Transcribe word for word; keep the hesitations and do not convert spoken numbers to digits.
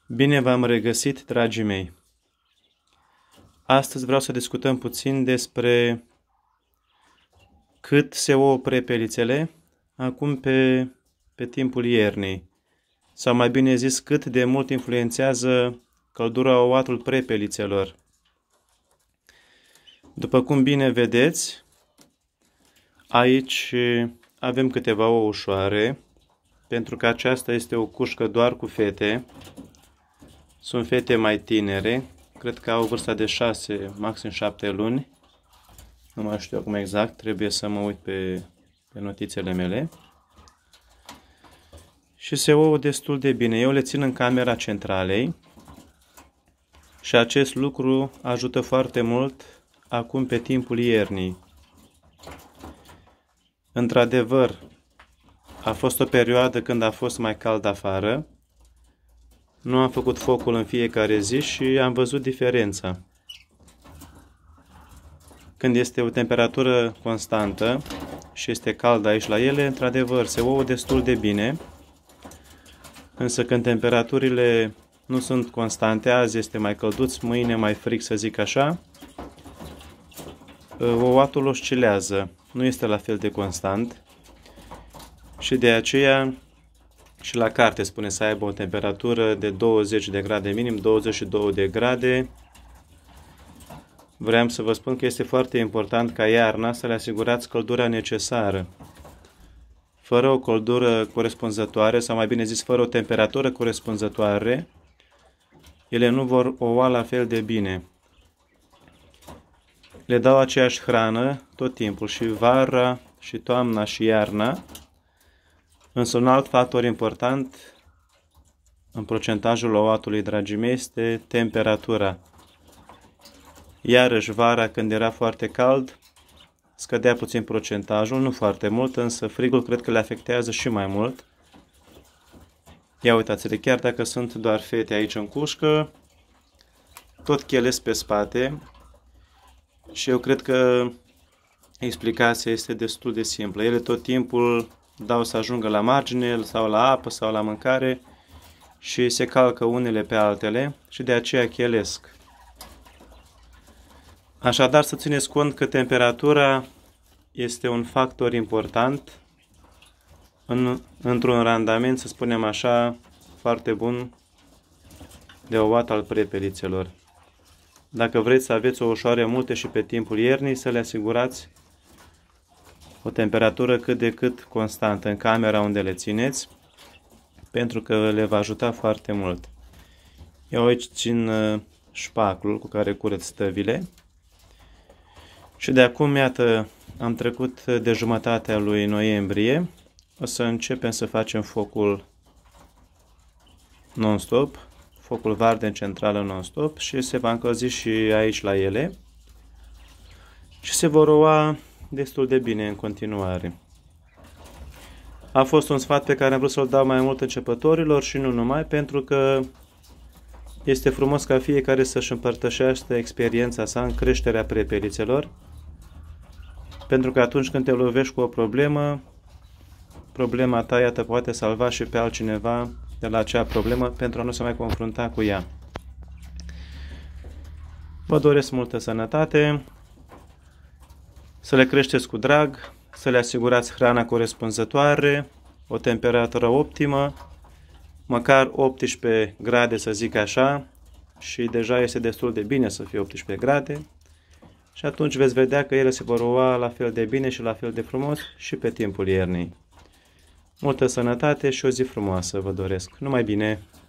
Bine v-am regăsit, dragii mei! Astăzi vreau să discutăm puțin despre cât se ouă prepelițele acum pe, pe timpul iernii. Sau mai bine zis, cât de mult influențează căldura ouatul prepelițelor. După cum bine vedeți, aici avem câteva ouă ușoare, pentru că aceasta este o cușcă doar cu fete. Sunt fete mai tinere, cred că au vârsta de șase, maxim șapte luni. Nu mai știu acum exact, trebuie să mă uit pe, pe notițele mele. Și se ouă destul de bine. Eu le țin în camera centralei și acest lucru ajută foarte mult acum pe timpul iernii. Într-adevăr, a fost o perioadă când a fost mai cald afară. Nu am făcut focul în fiecare zi și am văzut diferența. Când este o temperatură constantă și este cald aici la ele, într-adevăr, se ouă destul de bine. Însă când temperaturile nu sunt constante, azi este mai călduț, mâine mai frig, să zic așa, ouatul oscilează, nu este la fel de constant și de aceea și la carte spune să aibă o temperatură de douăzeci de grade minim, douăzeci și două de grade. Vreau să vă spun că este foarte important ca iarna să le asigurați căldura necesară. Fără o căldură corespunzătoare, sau mai bine zis, fără o temperatură corespunzătoare, ele nu vor oua la fel de bine. Le dau aceeași hrană tot timpul, și vara, și toamna, și iarna. Însă un alt factor important în procentajul ouatului, dragii mei, este temperatura. Iarăși, vara, când era foarte cald, scădea puțin procentajul, nu foarte mult, însă frigul cred că le afectează și mai mult. Ia uitați-le, chiar dacă sunt doar fete aici în cușcă, tot chelesc pe spate și eu cred că explicația este destul de simplă. Ele tot timpul dau să ajungă la margine sau la apă sau la mâncare și se calcă unele pe altele și de aceea chelesc. Așadar, să țineți cont că temperatura este un factor important în, într-un randament, să spunem așa, foarte bun de ouat al prepelițelor. Dacă vreți să aveți o ușoare multe și pe timpul iernii, să le asigurați o temperatură cât de cât constantă în camera unde le țineți, pentru că le va ajuta foarte mult. Eu aici țin șpaclul cu care curăț stăvile și de acum, iată, am trecut de jumătatea lui noiembrie. O să începem să facem focul non-stop, focul varden centrală non-stop, și se va încălzi și aici la ele și se vor oua destul de bine în continuare. A fost un sfat pe care am vrut să-l dau mai mult începătorilor și nu numai, pentru că este frumos ca fiecare să-și împărtășească experiența sa în creșterea prepelițelor, pentru că atunci când te lovești cu o problemă, problema ta, iată, poate salva și pe altcineva de la acea problemă pentru a nu se mai confrunta cu ea. Vă doresc multă sănătate, să le creșteți cu drag, să le asigurați hrana corespunzătoare, o temperatură optimă, măcar optsprezece grade, să zic așa, și deja este destul de bine să fie optsprezece grade, și atunci veți vedea că ele se vor oua la fel de bine și la fel de frumos și pe timpul iernii. Multă sănătate și o zi frumoasă vă doresc. Numai bine!